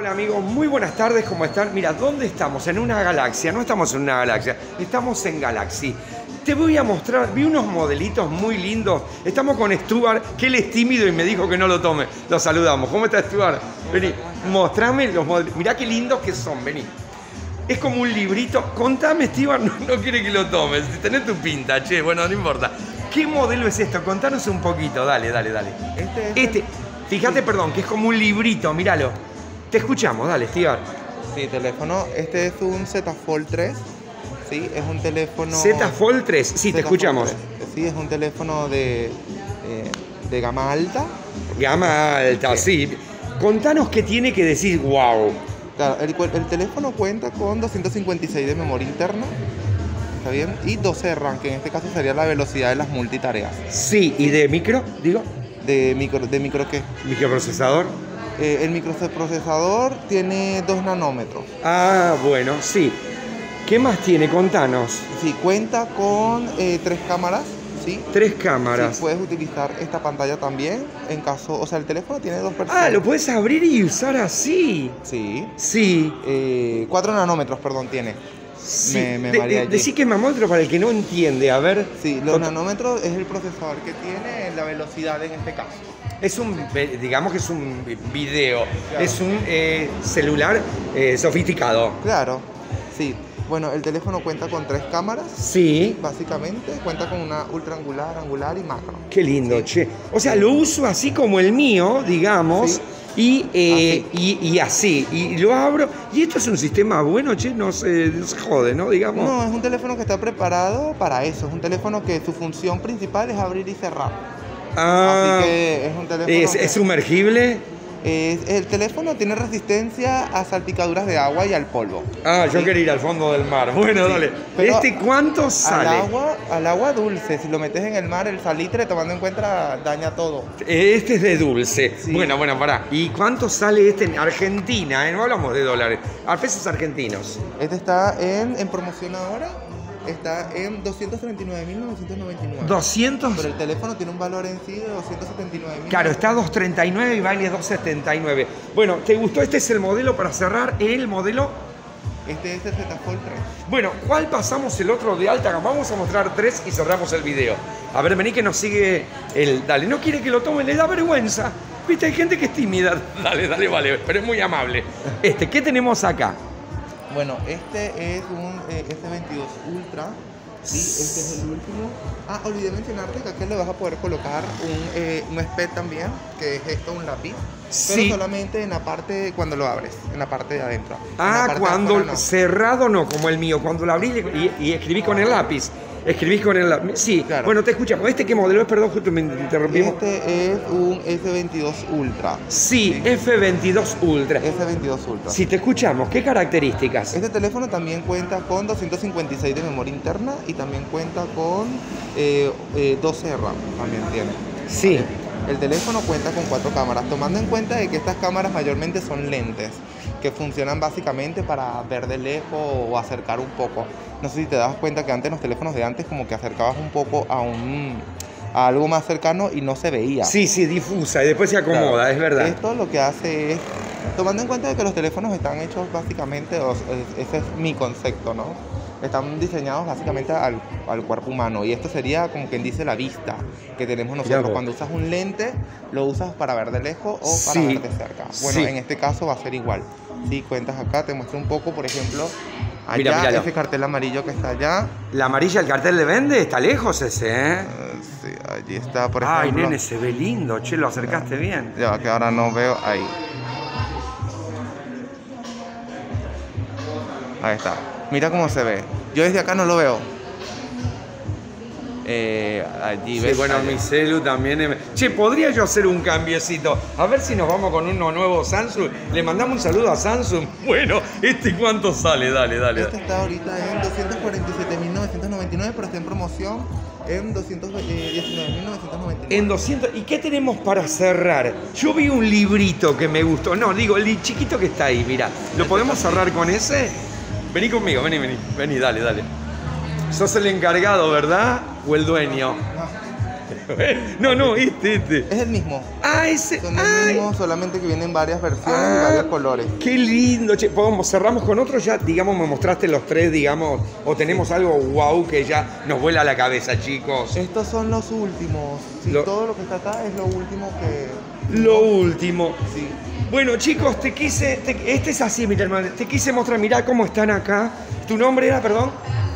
Hola amigos, muy buenas tardes, ¿cómo están? Mira, ¿dónde estamos? En una galaxia, no estamos en una galaxia, estamos en Galaxy. Te voy a mostrar, vi unos modelitos muy lindos. Estamos con Stuart, que él es tímido y me dijo que no lo tome. Lo saludamos. ¿Cómo está Stuart? Vení, mostrame los modelos. Mirá qué lindos que son, vení. Es como un librito. Contame, Stuart, no quiere que lo tomes. Tenés tu pinta, che, bueno, no importa. ¿Qué modelo es esto? Contanos un poquito, dale. Fíjate, perdón, que es como un librito, míralo. Te escuchamos, dale, Stuart. Sí, teléfono. Este es un Z Fold 3. Sí, es un teléfono... Z Fold 3, sí, te escuchamos. 3. Sí, es un teléfono de gama alta. Gama alta, sí. Contanos qué tiene que decir, wow. Claro, el teléfono cuenta con 256 de memoria interna. ¿Está bien? Y 12 de RAM, que en este caso sería la velocidad de las multitareas. Sí, ¿y de micro, digo? ¿De micro qué? ¿Microprocesador? El microprocesador tiene 2 nanómetros. Ah, bueno, sí. ¿Qué más tiene? Contanos. Sí, cuenta con 3 cámaras. ¿Sí? 3 cámaras. Sí, puedes utilizar esta pantalla también en caso... O sea, el teléfono tiene 2 versiones. Ah, lo puedes abrir y usar así. Sí. Sí. 4 nanómetros, perdón, tiene. Sí. Decí que es mamómetro para el que no entiende, a ver. Sí, los nanómetros es el procesador que tiene la velocidad en este caso. Es un, digamos que es un video, claro. Es un celular sofisticado. Claro, sí. Bueno, el teléfono cuenta con 3 cámaras. Sí. Básicamente, cuenta con una ultra angular, angular y macro. Qué lindo, sí. Che. O sea, lo uso así como el mío, digamos. Sí. Y así, y lo abro, y esto es un sistema bueno, che, no se jode, ¿no? Digamos. No, es un teléfono que está preparado para eso, es un teléfono que su función principal es abrir y cerrar. Ah, así que es un teléfono ¿Es sumergible? El teléfono tiene resistencia a salpicaduras de agua y al polvo. Ah, yo quería ir al fondo del mar. Bueno, sí. Dale. Pero ¿Cuánto sale? Al agua dulce. Si lo metes en el mar, el salitre, tomando en cuenta, daña todo. Este es de dulce. Sí. Bueno, pará. ¿Y cuánto sale este en Argentina? No hablamos de dólares. A pesos argentinos. Este está en promoción ahora. Está en 239.999. 200. Pero el teléfono tiene un valor en sí de 279.000. Claro, está a 239 y vale 279. Bueno, ¿te gustó? Este es el modelo para cerrar. El modelo. Este es el Z Fold 3. Bueno, ¿cuál pasamos el otro de alta gama? Vamos a mostrar 3 y cerramos el video. A ver, vení que nos sigue el... Dale, no quiere que lo tome, le da vergüenza. Viste, hay gente que es tímida. Dale, vale, pero es muy amable. ¿Qué tenemos acá? Bueno, este es un S22 Ultra. Sí, este es el último. Ah, olvidé mencionarte que aquí le vas a poder colocar un SPED también, que es esto, un lápiz. Sí. Pero solamente en la parte, cuando lo abres, en la parte de adentro. Ah, cuando no. Cerrado no, como el mío. Cuando lo abrí y escribí con el lápiz. Escribís con el lápiz. Sí, claro. Bueno, te escuchamos. ¿Qué modelo es? Perdón, justo me interrumpimos. Este es un S22 Ultra. Sí, F22 Ultra. S22 Ultra. Sí, te escuchamos. ¿Qué características? Este teléfono también cuenta con 256 de memoria interna y también cuenta con 12 de RAM. También tiene. Sí. El teléfono cuenta con 4 cámaras, tomando en cuenta de que estas cámaras mayormente son lentes, que funcionan básicamente para ver de lejos o acercar un poco. No sé si te das cuenta que antes los teléfonos de antes como que acercabas un poco a algo más cercano y no se veía. Sí, difusa y después se acomoda, claro. Es verdad. Esto lo que hace es, tomando en cuenta de que los teléfonos están hechos básicamente, ese es mi concepto, ¿no? Están diseñados básicamente al cuerpo humano y esto sería como quien dice la vista que tenemos nosotros. Cuando usas un lente, lo usas para ver de lejos o para ver de cerca. Bueno, en este caso va a ser igual. Si cuentas acá, te muestro un poco, por ejemplo, allá, míralo. Ese cartel amarillo que está allá. ¿La amarilla, el cartel de vende? Está lejos ese, ¿eh? Sí, allí está, por ejemplo. Ay, nene, se ve lindo, che, lo acercaste bien. Ya, que ahora no veo, ahí. Ahí está. Mira cómo se ve. Yo desde acá no lo veo. Allí ves. Sí, bueno, mi celu también. Che, ¿podría yo hacer un cambiecito? A ver si nos vamos con uno nuevo Samsung. Le mandamos un saludo a Samsung. Bueno, ¿cuánto sale? Dale. Este está ahorita en 247.999, pero está en promoción en 219.999. En 200. ¿Y qué tenemos para cerrar? Yo vi un librito que me gustó. No, digo, el chiquito que está ahí, mira. ¿Lo podemos cerrar con ese? Vení conmigo, vení, dale. Sos el encargado, ¿verdad? ¿O el dueño? No, este. Es el mismo. Ah, ese. Son el mismo, solamente que vienen varias versiones y varios colores. Qué lindo, che. Cerramos con otro ya, digamos, me mostraste los tres, digamos, o tenemos algo wow que ya nos vuela la cabeza, chicos. Estos son los últimos. Sí, todo lo que está acá es lo último que... Lo último. Sí. Bueno, chicos, este es así, mira, hermano, te quise mostrar, mirá cómo están acá. ¿Tu nombre era, perdón?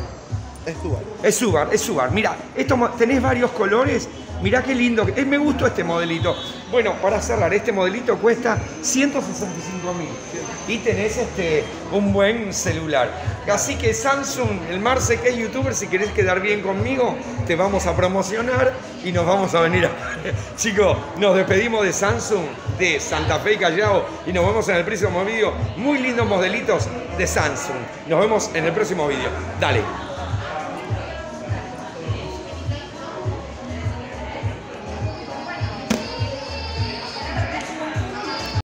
Es Subar. Mira, tenés varios colores. Mirá qué lindo. Me gustó este modelito. Bueno, para cerrar, este modelito cuesta 165.000. Y tenés un buen celular. Así que Samsung, el Marce que es youtuber, si querés quedar bien conmigo, te vamos a promocionar y nos vamos a venir a... Chicos, nos despedimos de Samsung, de Santa Fe y Callao, y nos vemos en el próximo video. Muy lindos modelitos de Samsung. Nos vemos en el próximo video. Dale.